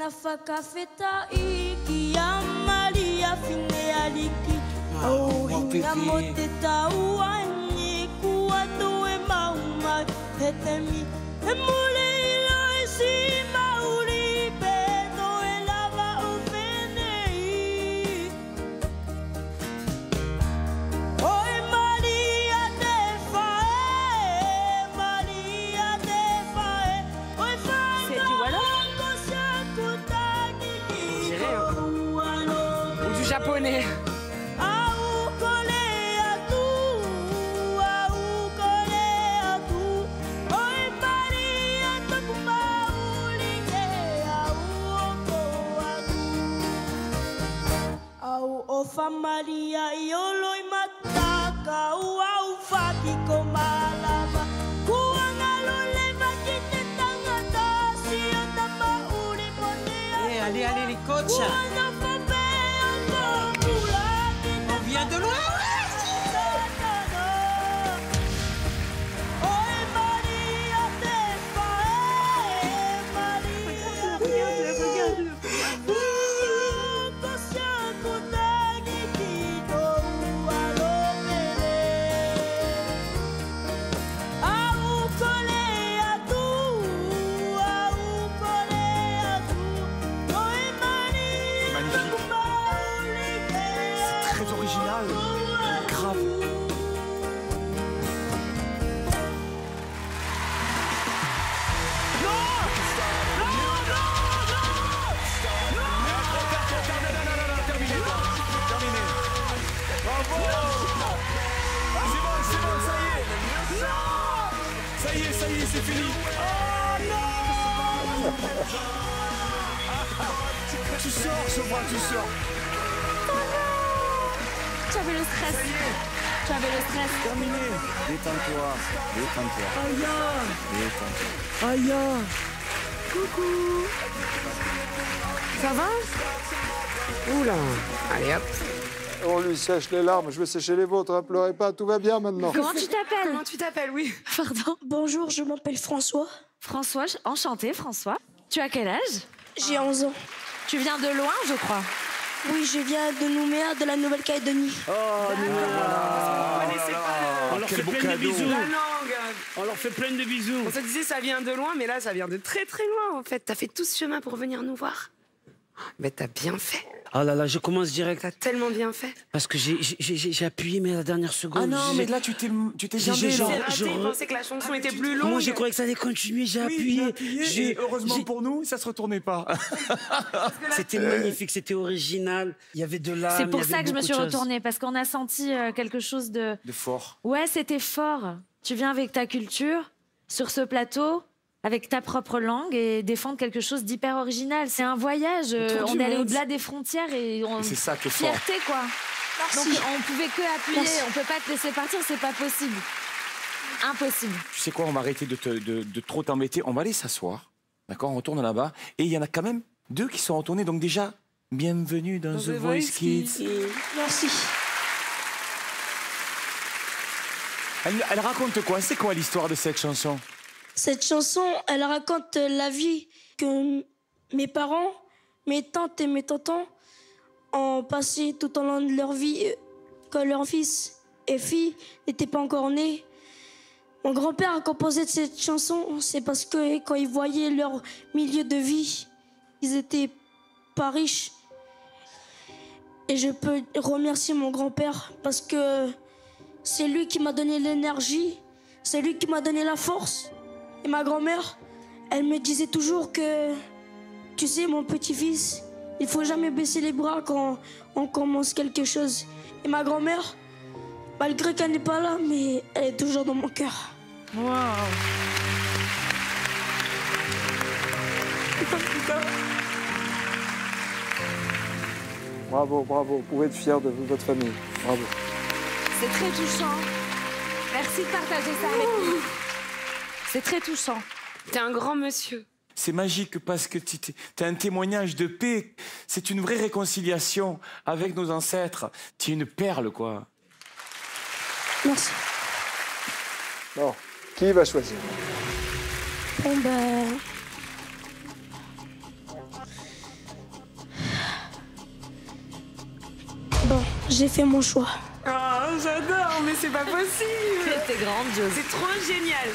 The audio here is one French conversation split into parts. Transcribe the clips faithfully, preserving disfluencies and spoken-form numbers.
Oh, bébé. Japonais. Maria iolo i mataka au faki ko malama kuanga lole vakite tangata si ota mauli monea. Eh, allez, allez, les coachs. On vient de loin. Grave. Ça y est, ça y est, c'est fini. Oh non. Tu sors, Sopra, tu sors. Tu avais le stress. Tu avais le stress. Terminé. Détends-toi. Détends-toi. Aya. Détends-toi. Aya. Coucou. Ça va? Oula. Allez hop. On lui sèche les larmes, je vais sécher les vôtres, hein. Pleurez pas, tout va bien maintenant. Comment tu t'appelles? Comment tu t'appelles, oui? Pardon? Bonjour, je m'appelle François. François, enchanté François. Tu as quel âge? J'ai onze ans. Tu viens de loin, je crois. Oui, je viens de Nouméa, de la Nouvelle-Calédonie. Oh, Nouméa. On leur fait plein de bisous. La langue. On leur fait plein de bisous. On se disait ça vient de loin, mais là ça vient de très très loin en fait. T'as fait tout ce chemin pour venir nous voir. Mais t'as bien fait. Oh là là, je commence direct. T'as tellement bien fait. Parce que j'ai appuyé, mais à la dernière seconde. Ah non, mais là tu t'es tu t'es jamais J'ai là. raté, je il re- pensait que la chanson était plus longue. Moi, j'ai croyé que ça allait continuer, j'ai Oui, appuyé. j'ai appuyé, J'ai- et heureusement j'ai- pour nous, ça se retournait pas. C'était magnifique, c'était original. Il y avait de l'âme. C'est pour il y ça avait que je me beaucoup suis de choses. retournée, parce qu'on a senti euh, quelque chose de... De fort. Ouais, c'était fort. Tu viens avec ta culture, sur ce plateau, avec ta propre langue, et défendre quelque chose d'hyper original. C'est un voyage. euh, Autour on du est allé monde. au-delà des frontières et on... Et c'est ça qui est fort. Fierté, quoi. Merci. Donc on pouvait que appuyer, Merci. on peut pas te laisser partir, c'est pas possible. Impossible. Tu sais quoi, on va arrêter de, te- de, de trop t'embêter. On va aller s'asseoir. D'accord, on retourne là-bas. Et il y en a quand même deux qui sont retournés. Donc déjà, bienvenue dans, Dans The, The Voice Voice Kids. Kids. Merci. Elle, elle raconte quoi? C'est quoi l'histoire de cette chanson? Cette chanson, elle raconte la vie que mes parents, mes tantes et mes tontons ont passé tout au long de leur vie euh, quand leurs fils et filles n'étaient pas encore nés. Mon grand-père a composé cette chanson, c'est parce que quand ils voyaient leur milieu de vie, ils étaient pas riches. Et je peux remercier mon grand-père parce que c'est lui qui m'a donné l'énergie, c'est lui qui m'a donné la force. Et ma grand-mère, elle me disait toujours que, tu sais, mon petit-fils, il faut jamais baisser les bras quand on commence quelque chose. Et ma grand-mère, malgré qu'elle n'est pas là, mais elle est toujours dans mon cœur. Wow. Bravo, bravo. Vous pouvez être fiers de votre famille. Bravo. C'est très touchant. Merci de partager ça avec nous. C'est très touchant. T'es un grand monsieur. C'est magique parce que tu es un témoignage de paix. C'est une vraie réconciliation avec nos ancêtres. Tu es une perle, quoi. Merci. Bon, qui va choisir? Bon ben... J'ai fait mon choix. Oh, j'adore, mais c'est pas possible. C'était grandiose. C'est trop génial.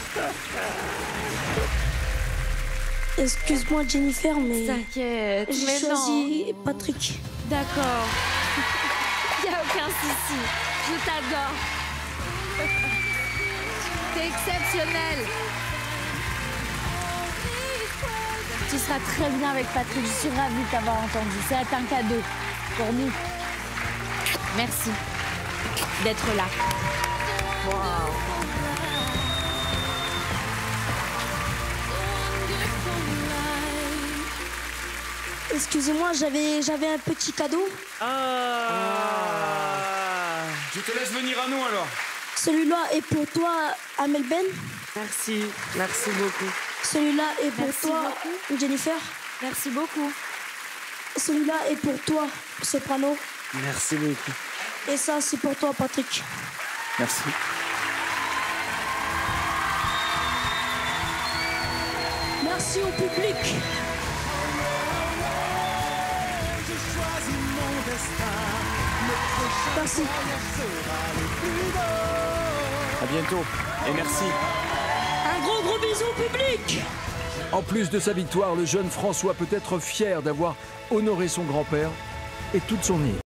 Excuse-moi Jennifer, mais T'inquiète. j'ai Mais choisi non. Patrick. D'accord. Il n'y a aucun souci. Je t'adore. T'es exceptionnel. Tu seras très bien avec Patrick. Je suis ravie de t'avoir entendu. C'est un cadeau pour nous. Merci d'être là. Excusez-moi, j'avais j'avais un petit cadeau. Ah. Je te laisse venir à nous alors. Celui-là est pour toi, Amel Ben. Merci, merci beaucoup. Celui-là est pour Merci toi, beaucoup. Jennifer. Merci beaucoup. Celui-là est pour toi, Soprano. Merci beaucoup. Et ça, c'est pour toi, Patrick. Merci. Merci au public. Merci. À bientôt et merci. Un gros gros bisou au public. En plus de sa victoire, le jeune François peut être fier d'avoir honoré son grand-père et toute son île.